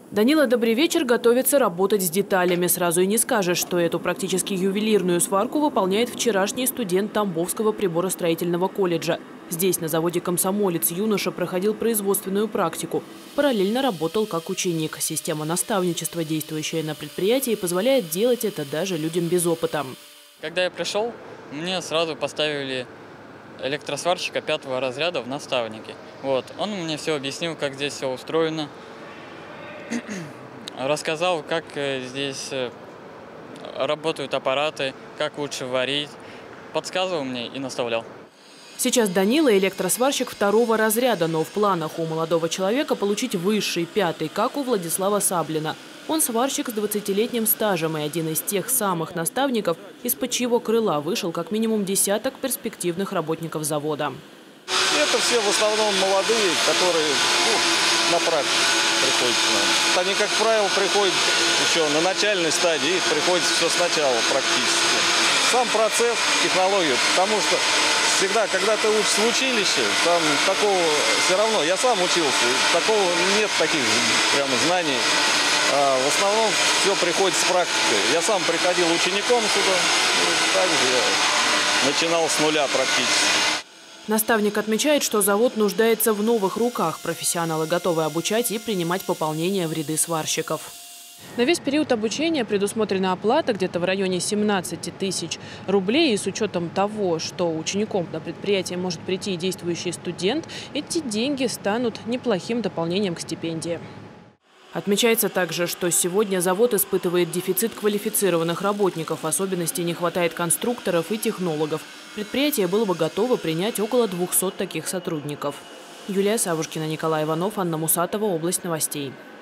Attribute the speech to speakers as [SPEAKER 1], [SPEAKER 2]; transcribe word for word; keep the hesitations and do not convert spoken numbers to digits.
[SPEAKER 1] Данила, добрый вечер, готовится работать с деталями. Сразу и не скажешь, что эту практически ювелирную сварку выполняет вчерашний студент Тамбовского приборостроительного колледжа. Здесь, на заводе «Комсомолец», юноша проходил производственную практику. Параллельно работал как ученик. Система наставничества, действующая на предприятии, позволяет делать это даже людям без опыта.
[SPEAKER 2] Когда я пришел, мне сразу поставили электросварщика пятого разряда в наставнике. Вот. Он мне все объяснил, как здесь все устроено. Рассказал, как здесь работают аппараты, как лучше варить. Подсказывал мне и наставлял.
[SPEAKER 1] Сейчас Данила электросварщик второго разряда, но в планах у молодого человека получить высший, пятый, как у Владислава Саблина. Он сварщик с двадцатилетним стажем и один из тех самых наставников, из-под чьего крыла вышел как минимум десяток перспективных работников завода.
[SPEAKER 3] Это все в основном молодые, которые ну, на практике приходят к нам. Они, как правило, приходят еще на начальной стадии, их приходится все сначала практически. Сам процесс, технологию, потому что всегда, когда ты учишься в училище, там такого все равно, я сам учился, такого нет таких прямо знаний. А в основном все приходит с практикой. Я сам приходил учеником сюда, также я начинал с нуля практически.
[SPEAKER 1] Наставник отмечает, что завод нуждается в новых руках. Профессионалы готовы обучать и принимать пополнение в ряды сварщиков. На весь период обучения предусмотрена оплата где-то в районе семнадцати тысяч рублей. И с учетом того, что учеником на предприятие может прийти и действующий студент, эти деньги станут неплохим дополнением к стипендии. Отмечается также, что сегодня завод испытывает дефицит квалифицированных работников. В особенности не хватает конструкторов и технологов. Предприятие было бы готово принять около двухсот таких сотрудников. Юлия Савушкина, Николай Иванов, Анна Мусатова, Область новостей.